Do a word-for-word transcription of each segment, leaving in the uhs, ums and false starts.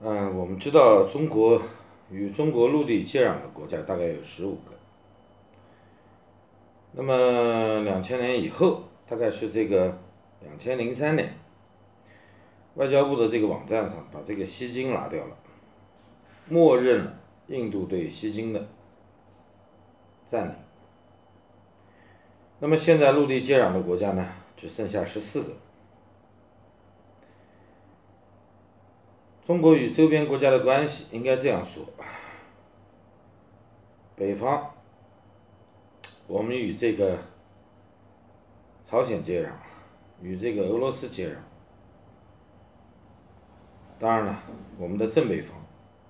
嗯，我们知道中国与中国陆地接壤的国家大概有十五个。那么两千年以后，大概是这个两千零三年，外交部的这个网站上把这个西京拿掉了，默认了印度对西京的占领。那么现在陆地接壤的国家呢，只剩下十四个。中国与周边国家的关系应该这样说：北方，我们与这个朝鲜接壤，与这个俄罗斯接壤。当然了，我们的正北方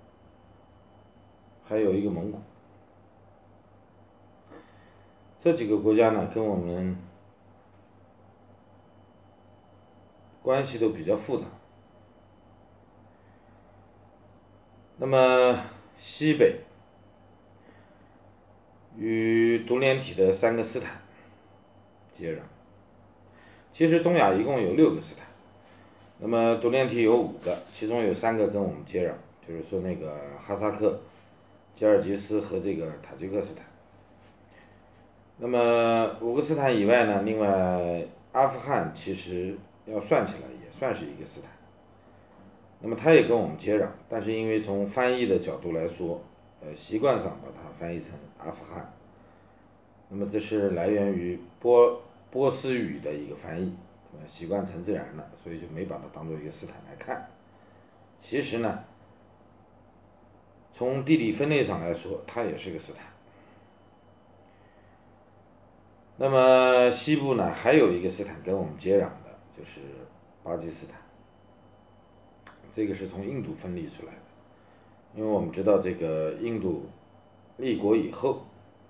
还有一个蒙古。这几个国家呢，跟我们关系都比较复杂。那么西北与独联体的三个斯坦接壤。其实中亚一共有六个斯坦，那么独联体有五个，其中有三个跟我们接壤，就是说那个哈萨克、吉尔吉斯和这个塔吉克斯坦。那么五个斯坦以外呢，另外阿富汗其实要算起来也算是一个斯坦。那么它也跟我们接壤，但是因为从翻译的角度来说，呃，习惯上把它翻译成阿富汗。那么这是来源于波波斯语的一个翻译，习惯成自然了，所以就没把它当做一个斯坦来看。其实呢，从地理分类上来说，它也是个斯坦。那么西部呢，还有一个斯坦跟我们接壤的，就是巴基斯坦。这个是从印度分离出来的，因为我们知道这个印度立国以后，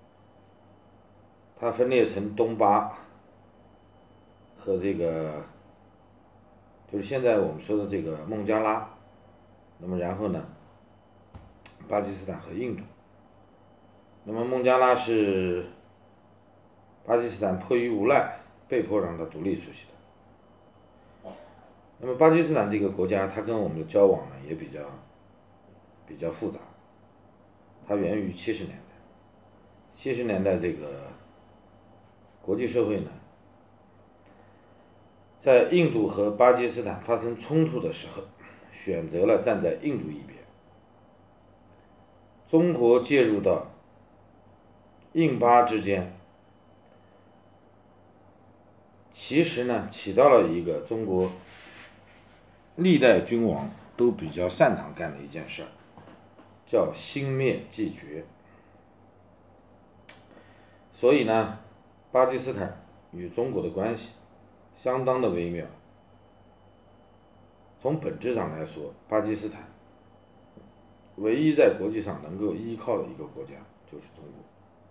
它分裂成东巴和这个就是现在我们说的这个孟加拉，那么然后呢，巴基斯坦和印度。那么孟加拉是巴基斯坦迫于无奈被迫让它独立出去的。那么巴基斯坦这个国家，它跟我们的交往呢也比较比较复杂，它源于七十年代。七十年代这个国际社会呢，在印度和巴基斯坦发生冲突的时候，选择了站在印度一边。中国介入到印巴之间，其实呢起到了一个中国历代君王都比较擅长干的一件事，叫兴灭继绝。所以呢，巴基斯坦与中国的关系相当的微妙。从本质上来说，巴基斯坦唯一在国际上能够依靠的一个国家就是中国。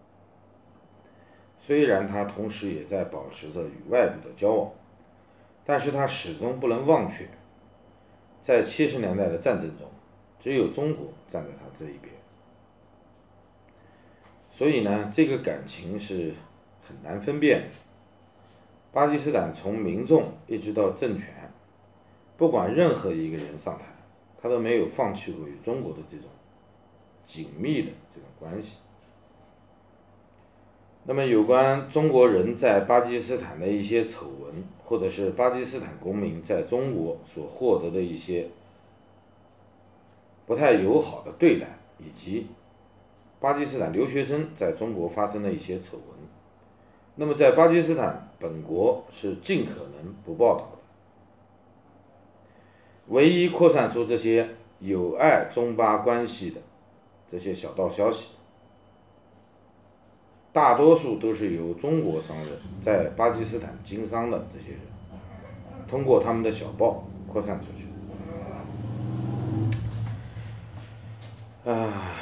虽然它同时也在保持着与外部的交往，但是它始终不能忘却，在七十年代的战争中，只有中国站在它这一边。所以呢，这个感情是很难分辨的。巴基斯坦从民众一直到政权，不管任何一个人上台，他都没有放弃过与中国的这种紧密的这种关系。那么有关中国人在巴基斯坦的一些丑闻，或者是巴基斯坦公民在中国所获得的一些不太友好的对待，以及巴基斯坦留学生在中国发生的一些丑闻，那么在巴基斯坦本国是尽可能不报道的。唯一扩散出这些有碍中巴关系的这些小道消息，大多数都是由中国商人在巴基斯坦经商的这些人，通过他们的小报扩散出去。啊，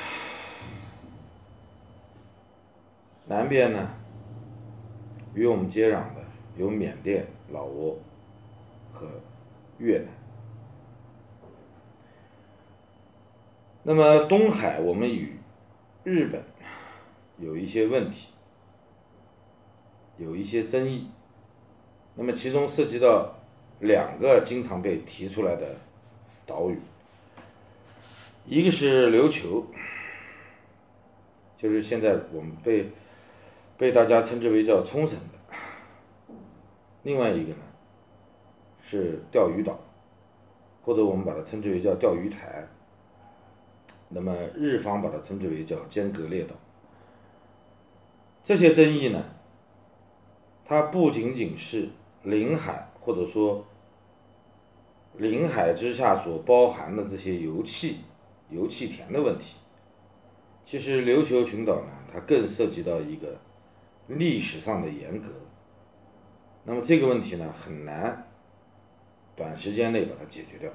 南边呢，与我们接壤的有缅甸、老挝和越南。那么东海我们与日本有一些问题，有一些争议。那么其中涉及到两个经常被提出来的岛屿， 一个是琉球，就是现在我们被被大家称之为叫冲绳的，另外一个呢是钓鱼岛，或者我们把它称之为叫钓鱼台，那么日方把它称之为叫尖阁列岛。这些争议呢，它不仅仅是领海或者说领海之下所包含的这些油气、油气田的问题，其实琉球群岛呢，它更涉及到一个历史上的沿革。那么这个问题呢，很难短时间内把它解决掉。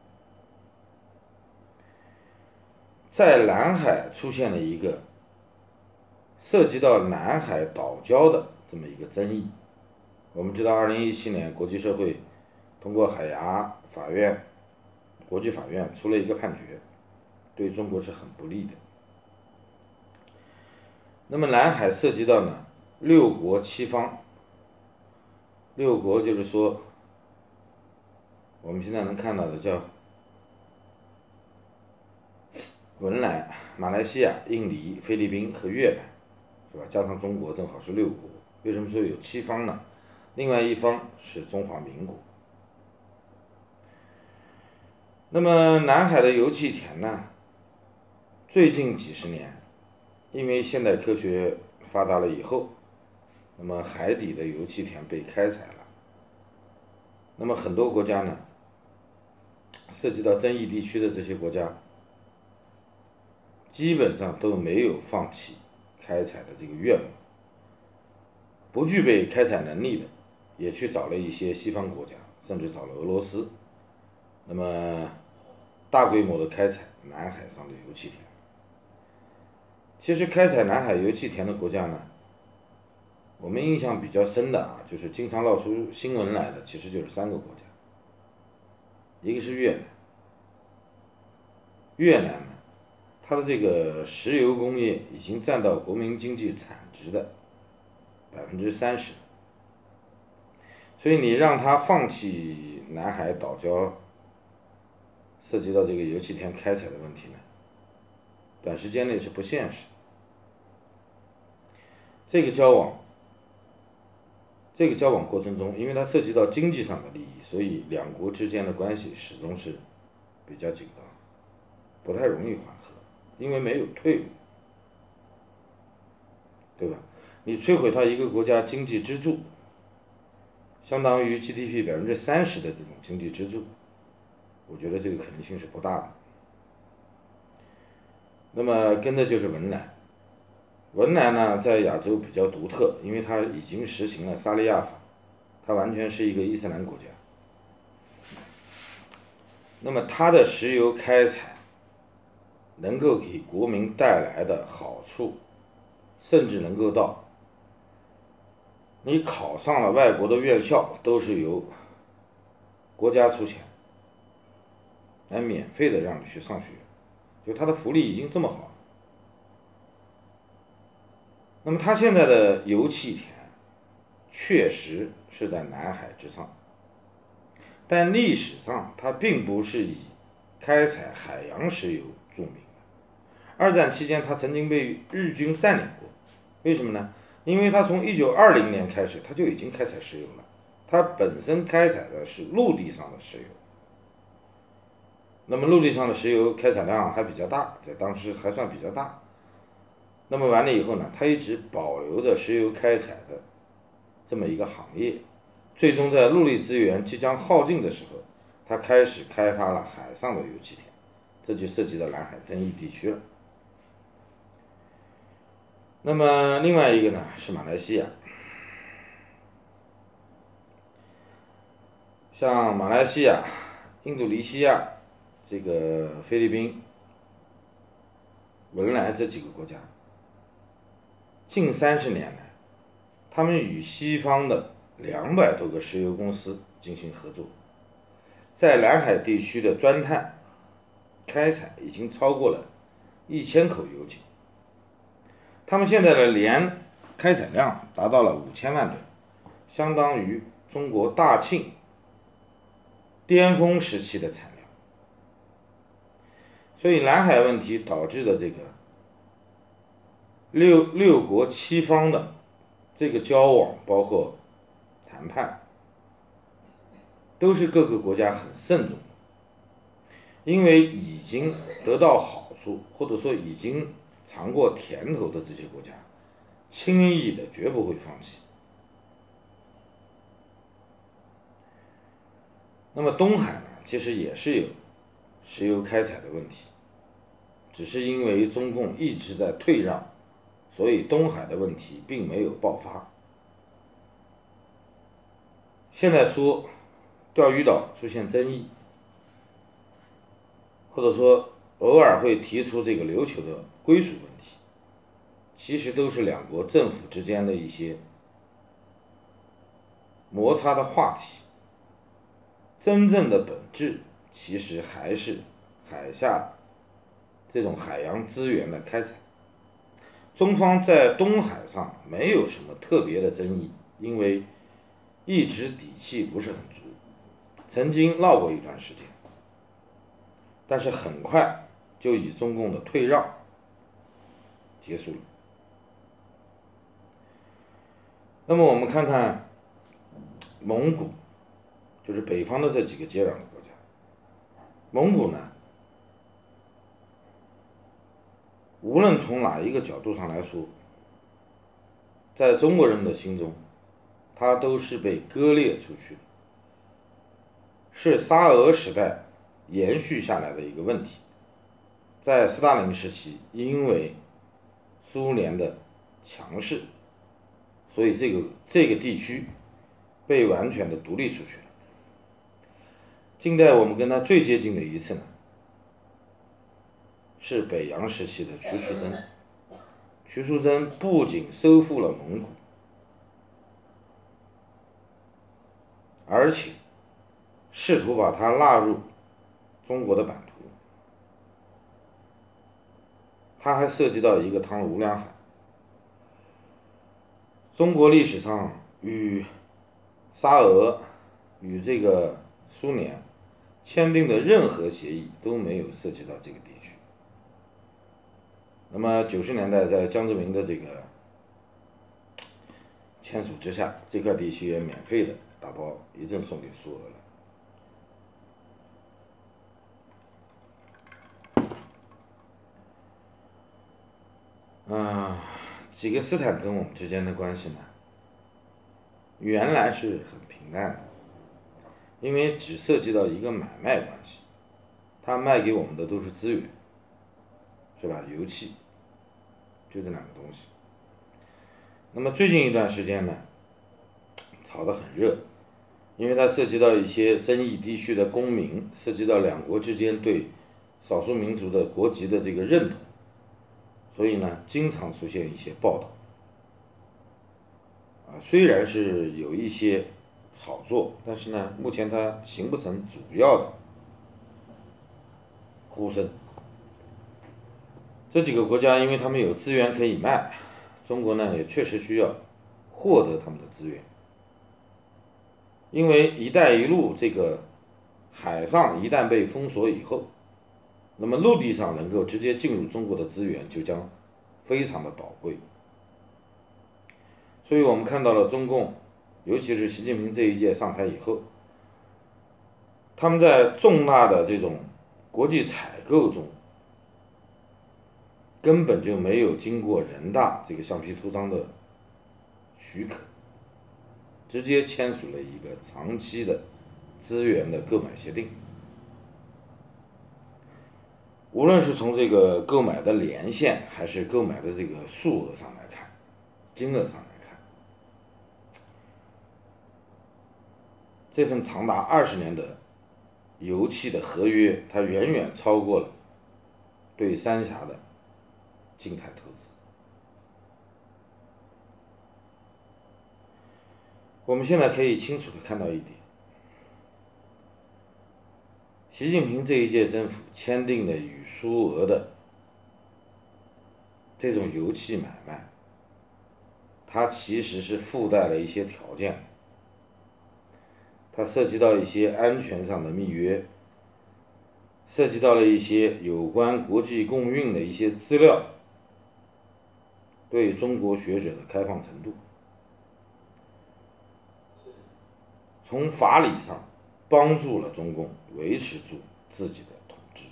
在南海出现了一个涉及到南海岛礁的这么一个争议。我们知道，二零一七年国际社会通过海牙法院、国际法院出了一个判决，对中国是很不利的。那么南海涉及到呢六国七方，六国就是说我们现在能看到的叫文莱、马来西亚、印尼、菲律宾和越南，是吧？加上中国正好是六国。为什么说有七方呢？另外一方是中华民国。那么南海的油气田呢，最近几十年，因为现代科学发达了以后，那么海底的油气田被开采了，那么很多国家呢，涉及到争议地区的这些国家，基本上都没有放弃开采的这个愿望，不具备开采能力的，也去找了一些西方国家，甚至找了俄罗斯，那么大规模的开采南海上的油气田。其实开采南海油气田的国家呢，我们印象比较深的啊，就是经常闹出新闻来的，其实就是三个国家。一个是越南，越南呢，它的这个石油工业已经占到国民经济产值的百分之三十，所以你让它放弃南海岛礁涉及到这个油气田开采的问题呢，短时间内是不现实的。这个交往，这个交往过程中，因为它涉及到经济上的利益，所以两国之间的关系始终是比较紧张，不太容易缓和，因为没有退路，对吧？你摧毁它一个国家经济支柱，相当于 G D P 百分之三十的这种经济支柱，我觉得这个可能性是不大的。那么跟着就是文莱，文莱呢在亚洲比较独特，因为它已经实行了沙利亚法，它完全是一个伊斯兰国家。那么它的石油开采能够给国民带来的好处，甚至能够到你考上了外国的院校都是由国家出钱来免费的让你去上学，就它的福利已经这么好了。那么它现在的油气田确实是在南海之上，但历史上它并不是以开采海洋石油著名的。二战期间它曾经被日军占领过，为什么呢？因为它从一九二零年开始它就已经开采石油了，它本身开采的是陆地上的石油。那么陆地上的石油开采量还比较大，在当时还算比较大。那么完了以后呢，它一直保留着石油开采的这么一个行业，最终在陆地资源即将耗尽的时候，它开始开发了海上的油气田，这就涉及到南海争议地区了。那么另外一个呢是马来西亚，像马来西亚、印度尼西亚、这个菲律宾、文莱这几个国家，近三十年来，他们与西方的两百多个石油公司进行合作，在南海地区的钻探开采已经超过了一千口油井，他们现在的年开采量达到了五千万吨，相当于中国大庆巅峰时期的产量。 所以南海问题导致的这个六六国七方的这个交往，包括谈判，都是各个国家很慎重，因为已经得到好处，或者说已经尝过甜头的这些国家，轻易的绝不会放弃。那么东海呢，其实也是有石油开采的问题，只是因为中共一直在退让，所以东海的问题并没有爆发。现在说钓鱼岛出现争议，或者说偶尔会提出这个琉球的归属问题，其实都是两国政府之间的一些摩擦的话题。真正的本质其实还是海下这种海洋资源的开采。中方在东海上没有什么特别的争议，因为一直底气不是很足，曾经闹过一段时间，但是很快就以中共的退让结束了。那么我们看看蒙古，就是北方的这几个接壤的国家。蒙古呢，无论从哪一个角度上来说，在中国人的心中，它都是被割裂出去的，是沙俄时代延续下来的一个问题。在斯大林时期，因为苏联的强势，所以这个这个地区被完全的独立出去了。近代我们跟它最接近的一次呢，是北洋时期的瞿淑珍。瞿淑珍不仅收复了蒙古，而且试图把它纳入中国的版图。它还涉及到一个趟泸梁海。中国历史上与沙俄、与这个苏联签订的任何协议都没有涉及到这个地区。那么九十年代在江泽民的这个签署之下，这块地区也免费的打包一证送给苏俄了。嗯，几个斯坦跟我们之间的关系呢，原来是很平淡的，因为只涉及到一个买卖关系，他卖给我们的都是资源，是吧？油气，就这两个东西。那么最近一段时间呢，吵得很热，因为它涉及到一些争议地区的公民，涉及到两国之间对少数民族的国籍的这个认同，所以呢，经常出现一些报道。啊，虽然是有一些炒作，但是呢，目前它形不成主要的呼声。这几个国家，因为他们有资源可以卖，中国呢也确实需要获得他们的资源。因为“一带一路”这个海上一旦被封锁以后，那么陆地上能够直接进入中国的资源就将非常的宝贵。所以我们看到了中共，尤其是习近平这一届上台以后，他们在重大的这种国际采购中，根本就没有经过人大这个橡皮图章的许可，直接签署了一个长期的资源的购买协定。无论是从这个购买的年限，还是购买的这个数额上来看，金额上来看，这份长达二十年的油气的合约，它远远超过了对三峡的静态投资。我们现在可以清楚的看到一点，习近平这一届政府签订的与苏俄的这种油气买卖，它其实是附带了一些条件，它涉及到一些安全上的密约， 涉及到了一些有关国际共运的一些资料，对中国学者的开放程度，从法理上帮助了中共维持住自己的统治。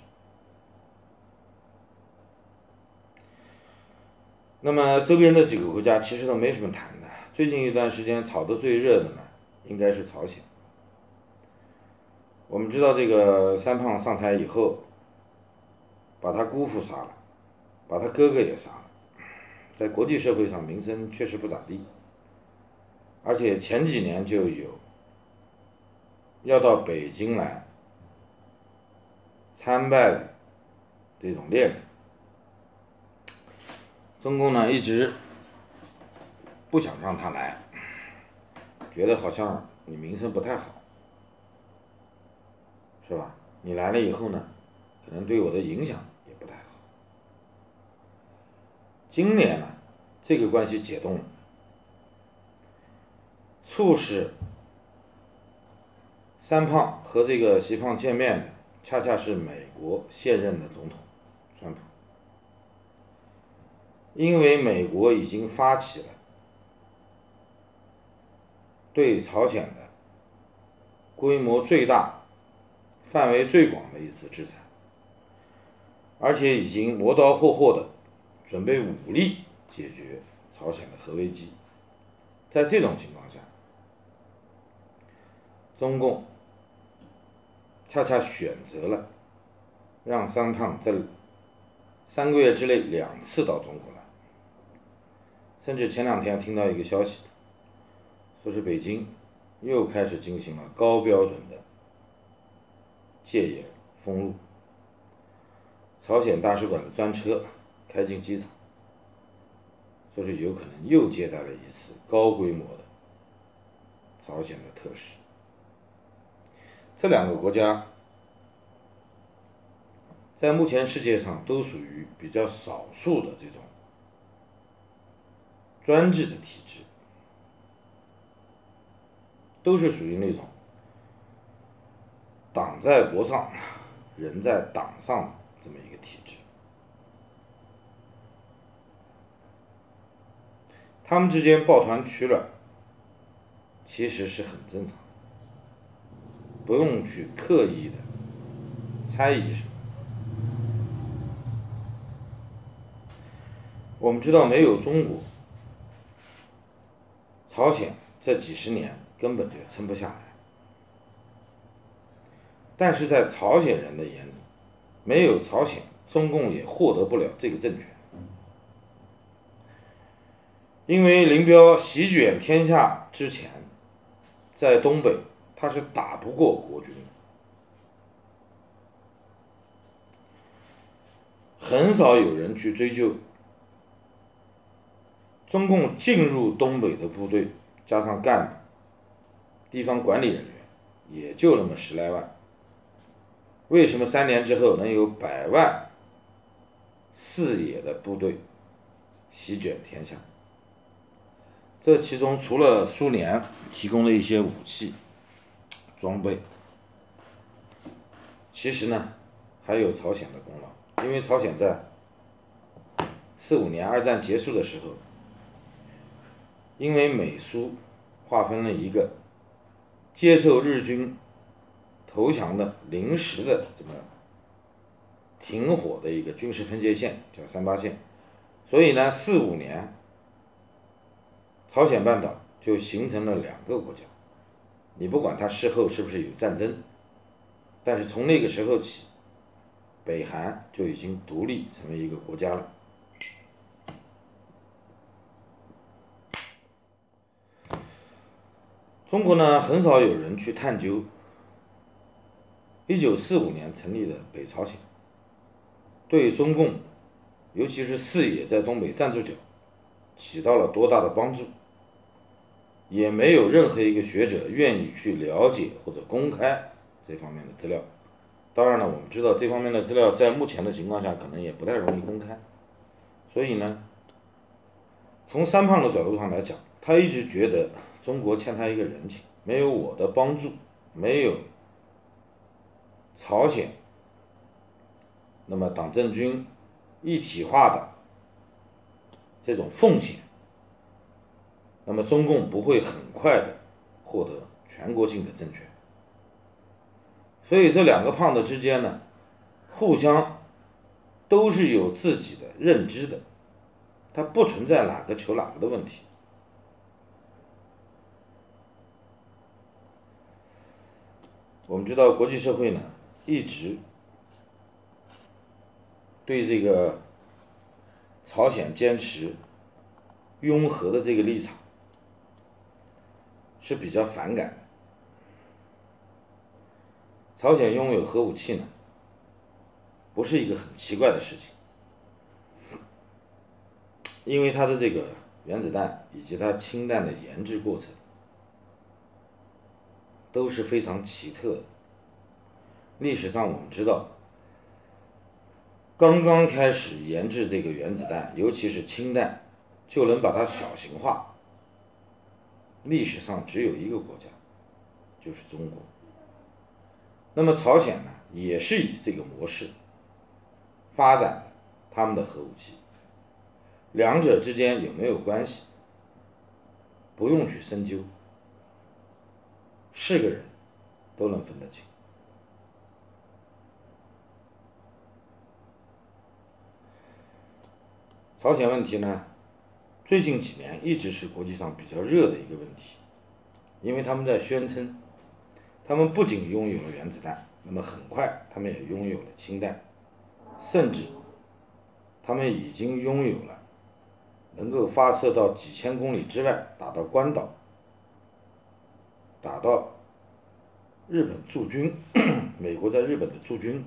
那么周边的几个国家其实都没什么谈的，最近一段时间炒得最热的呢，应该是朝鲜。我们知道这个三胖上台以后，把他姑父杀了，把他哥哥也杀了，在国际社会上名声确实不咋地，而且前几年就有要到北京来参拜的这种念头。中共呢一直不想让他来，觉得好像你名声不太好，是吧？你来了以后呢，可能对我的影响也不太好。今年呢，这个关系解冻了，促使三胖和这个习胖见面的，恰恰是美国现任的总统川普。因为美国已经发起了对朝鲜的规模最大、范围最广的一次制裁，而且已经磨刀霍霍的准备武力解决朝鲜的核危机。在这种情况下，中共恰恰选择了让三胖在三个月之内两次到中国来。甚至前两天听到一个消息，说是北京又开始进行了高标准的戒严封路，朝鲜大使馆的专车开进机场，说是有可能又接待了一次高规模的朝鲜的特使。这两个国家在目前世界上都属于比较少数的这种专制的体制，都是属于那种党在国上人在党上的这么一个体制。他们之间抱团取暖其实是很正常，不用去刻意的猜疑什么。我们知道没有中国，朝鲜这几十年根本就撑不下来，但是在朝鲜人的眼里，没有朝鲜，中共也获得不了这个政权。因为林彪席卷天下之前，在东北他是打不过国军的，很少有人去追究中共进入东北的部队加上干部、地方管理人员，也就那么十来万，为什么三年之后能有百万四野的部队席卷天下？这其中除了苏联提供的一些武器装备，其实呢还有朝鲜的功劳。因为朝鲜在四五年二战结束的时候，因为美苏划分了一个接受日军投降的临时的这么停火的一个军事分界线，叫三八线，所以呢四五年朝鲜半岛就形成了两个国家。你不管它事后是不是有战争，但是从那个时候起，北韩就已经独立成为一个国家了。中国呢，很少有人去探究一九四五年成立的北朝鲜对中共，尤其是四野在东北站住脚，起到了多大的帮助，也没有任何一个学者愿意去了解或者公开这方面的资料。当然了，我们知道这方面的资料在目前的情况下可能也不太容易公开，所以呢，从三胖的角度上来讲，他一直觉得中国欠他一个人情，没有我的帮助，没有朝鲜那么党政军一体化的这种奉献，那么中共不会很快的获得全国性的政权。所以这两个胖子之间呢，互相都是有自己的认知的，它不存在哪个求哪个的问题。我们知道国际社会呢，一直对这个朝鲜坚持拥核的这个立场是比较反感的。朝鲜拥有核武器呢，不是一个很奇怪的事情，因为它的这个原子弹以及它氢弹的研制过程都是非常奇特的。历史上我们知道，刚刚开始研制这个原子弹，尤其是氢弹，就能把它小型化，历史上只有一个国家，就是中国。那么朝鲜呢，也是以这个模式发展的他们的核武器，两者之间有没有关系，不用去深究，是个人都能分得清。朝鲜问题呢，最近几年一直是国际上比较热的一个问题，因为他们在宣称，他们不仅拥有了原子弹，那么很快他们也拥有了氢弹，甚至他们已经拥有了能够发射到几千公里之外，打到关岛，打到日本驻军，美国在日本的驻军，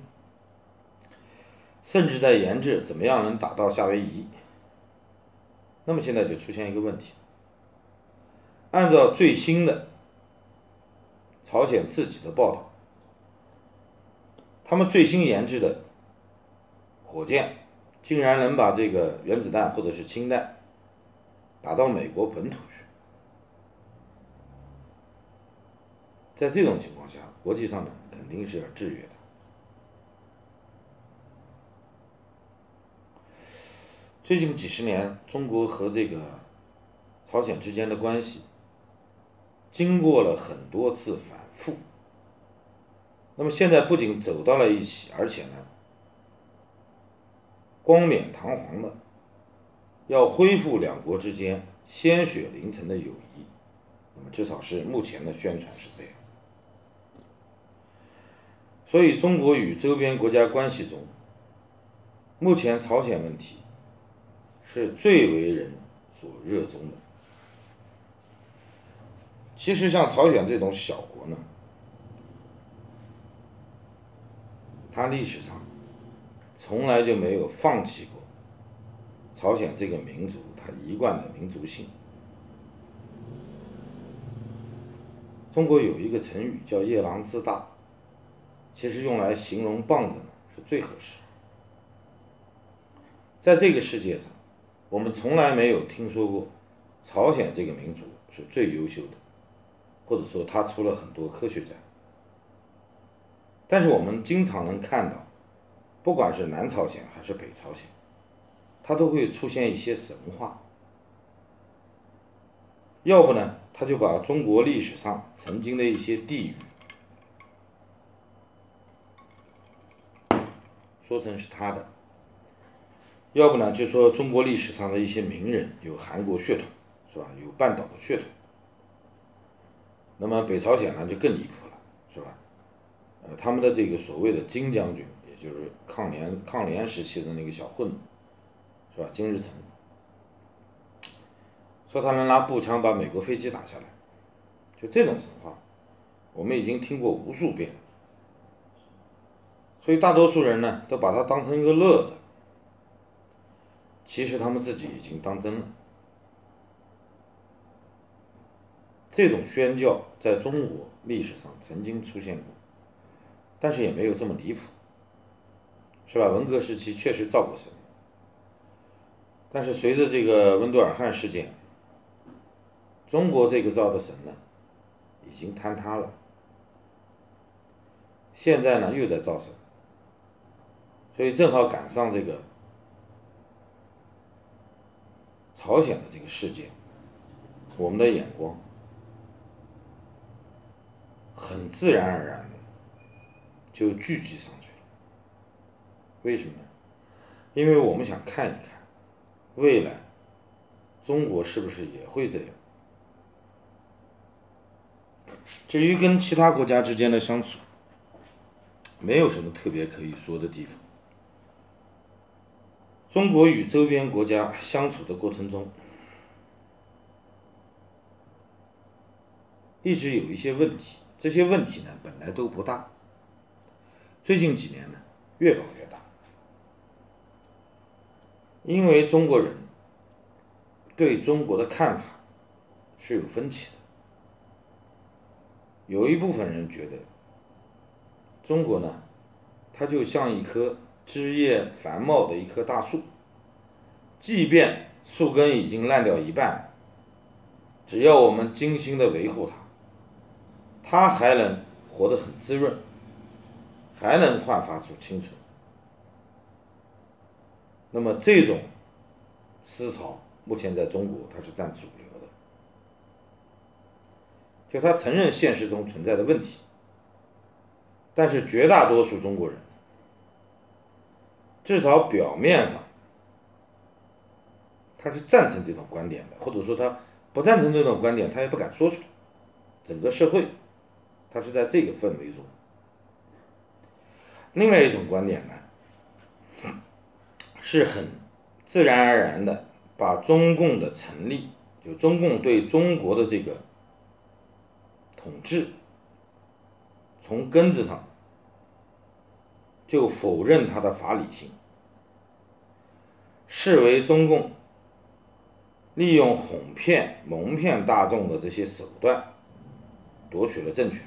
甚至在研制怎么样能打到夏威夷。那么现在就出现一个问题，按照最新的朝鲜自己的报道，他们最新研制的火箭竟然能把这个原子弹或者是氢弹打到美国本土去。在这种情况下，国际上呢肯定是要制约的。最近几十年，中国和这个朝鲜之间的关系经过了很多次反复，那么现在不仅走到了一起，而且呢冠冕堂皇的要恢复两国之间鲜血淋成的友谊，那么至少是目前的宣传是这样。所以中国与周边国家关系中，目前朝鲜问题是最为人所热衷的。其实像朝鲜这种小国呢，它历史上从来就没有放弃过朝鲜这个民族它一贯的民族性。中国有一个成语叫夜郎自大，其实用来形容棒子呢是最合适。在这个世界上，我们从来没有听说过朝鲜这个民族是最优秀的，或者说他出了很多科学家。但是我们经常能看到，不管是南朝鲜还是北朝鲜，它都会出现一些神话，要不呢他就把中国历史上曾经的一些地域说成是他的，要不呢就说中国历史上的一些名人有韩国血统，是吧？有半岛的血统。那么北朝鲜呢就更离谱了，是吧？呃，他们的这个所谓的金将军，也就是抗联抗联时期的那个小混子，是吧？金日成，说他能拿步枪把美国飞机打下来，就这种神话，我们已经听过无数遍了。所以大多数人呢都把它当成一个乐子，其实他们自己已经当真了。这种宣教在中国历史上曾经出现过，但是也没有这么离谱，是吧？文革时期确实造过神，但是随着这个温都尔汗事件，中国这个造的神呢已经坍塌了，现在呢又在造神。 所以正好赶上这个朝鲜的这个事件，我们的眼光很自然而然的就聚集上去了。为什么呢？因为我们想看一看未来中国是不是也会这样。至于跟其他国家之间的相处，没有什么特别可以说的地方。中国与周边国家相处的过程中，一直有一些问题，这些问题呢本来都不大，最近几年呢越搞越大。因为中国人对中国的看法是有分歧的，有一部分人觉得中国呢，它就像一棵枝叶繁茂的一棵大树，即便树根已经烂掉一半，只要我们精心的维护它，它还能活得很滋润，还能焕发出青春。那么这种思潮目前在中国它是占主流的，就他承认现实中存在的问题，但是绝大多数中国人至少表面上他是赞成这种观点的，或者说他不赞成这种观点他也不敢说出来。整个社会他是在这个氛围中。另外一种观点呢，是很自然而然的把中共的成立，就中共对中国的这个统治，从根子上就否认它的法理性，视为中共利用哄骗蒙骗大众的这些手段夺取了政权。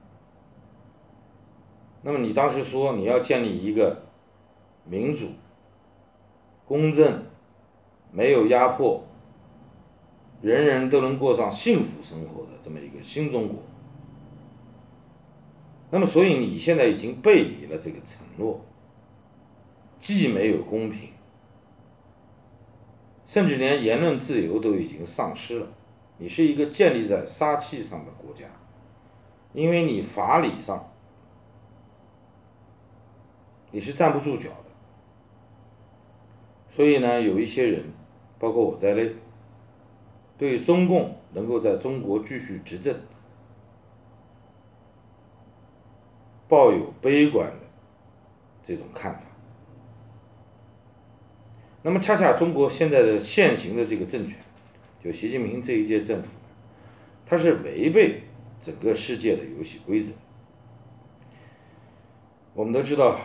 那么你当时说你要建立一个民主、公正、没有压迫、人人都能过上幸福生活的这么一个新中国，那么所以你现在已经背离了这个承诺，既没有公平，甚至连言论自由都已经丧失了。你是一个建立在杀气上的国家，因为你法理上你是站不住脚的。所以呢，有一些人包括我在内，对中共能够在中国继续执政抱有悲观的这种看法。那么恰恰中国现在的现行的这个政权，就习近平这一届政府，它是违背整个世界的游戏规则。我们都知道，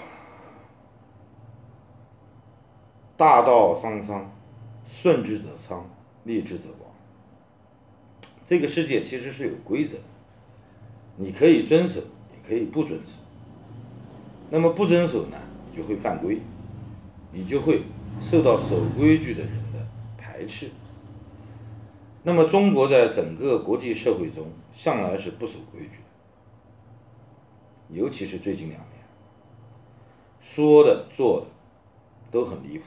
大道沧桑，顺之则昌，逆之则亡。这个世界其实是有规则的，你可以遵守，也可以不遵守。那么不遵守呢，你就会犯规，你就会受到守规矩的人的排斥。那么中国在整个国际社会中向来是不守规矩的，尤其是最近两年，说的做的都很离谱。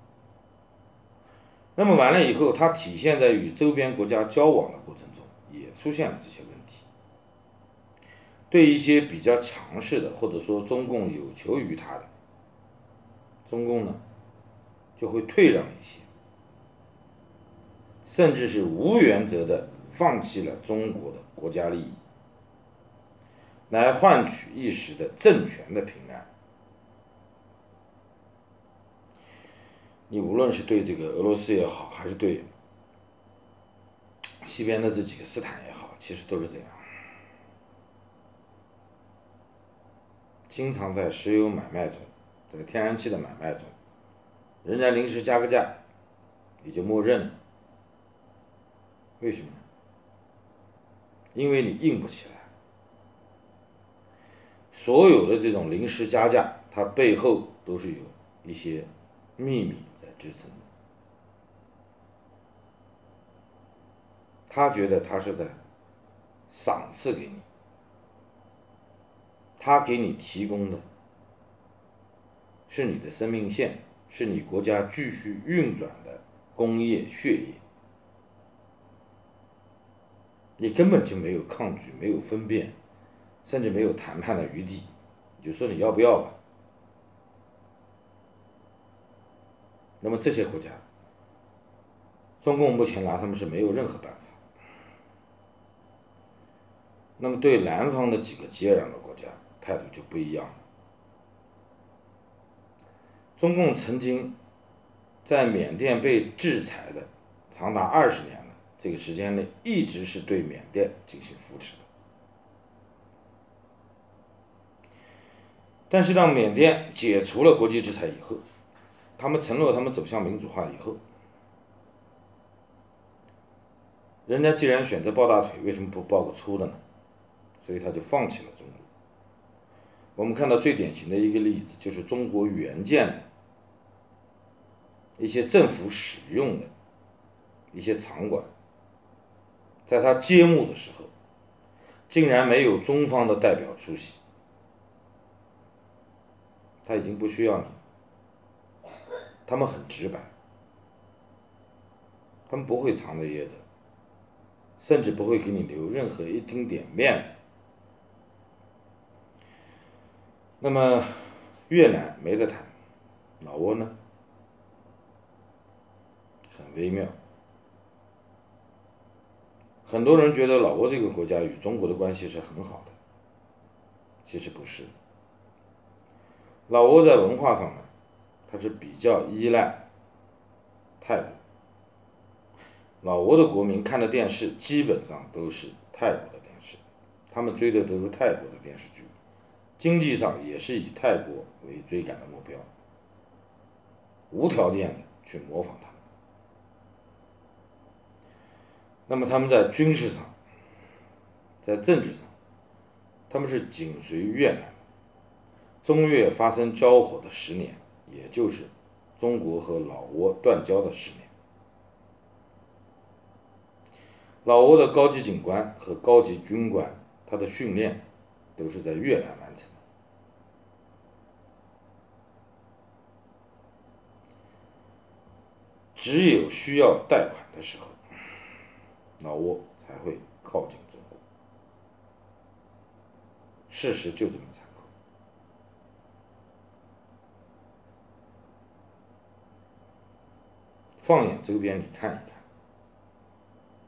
那么完了以后，它体现在与周边国家交往的过程中，也出现了这些问题。对一些比较强势的，或者说中共有求于他的，中共呢就会退让一些，甚至是无原则的放弃了中国的国家利益，来换取一时的政权的平安。你无论是对这个俄罗斯也好，还是对西边的这几个斯坦也好，其实都是这样。经常在石油买卖中，这个天然气的买卖中，人家临时加个价，你就默认了。为什么呢？因为你硬不起来。所有的这种临时加价，它背后都是有一些秘密在支撑的。他觉得他是在赏赐给你，他给你提供的是你的生命线，是你国家继续运转的工业血液。你根本就没有抗拒，没有分辨，甚至没有谈判的余地，你就说你要不要吧。那么这些国家，中共目前拿他们是没有任何办法。那么对南方的几个接壤的国家态度就不一样了。中共曾经在缅甸被制裁的长达二十年了，这个时间内一直是对缅甸进行扶持的。但是当缅甸解除了国际制裁以后，他们承诺他们走向民主化以后，人家既然选择抱大腿，为什么不抱个粗的呢？所以他就放弃了中国。我们看到最典型的一个例子，就是中国援建的一些政府使用的一些场馆，在他揭幕的时候，竟然没有中方的代表出席。他已经不需要你，他们很直白，他们不会藏着掖着，甚至不会给你留任何一丁点面子。那么越南没得谈，老挝呢很微妙。很多人觉得老挝这个国家与中国的关系是很好的，其实不是。老挝在文化上呢，它是比较依赖泰国。老挝的国民看的电视基本上都是泰国的电视，他们追的都是泰国的电视剧，经济上也是以泰国为追赶的目标，无条件的去模仿他们。那么他们在军事上，在政治上，他们是紧随越南。中越发生交火的十年，也就是中国和老挝断交的十年。老挝的高级警官和高级军官，他的训练都是在越南完成的。只有需要贷款的时候，老挝才会靠近中国。事实就这么残酷。放眼周边，你看一看，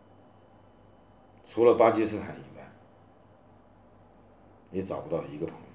除了巴基斯坦以外，你找不到一个朋友。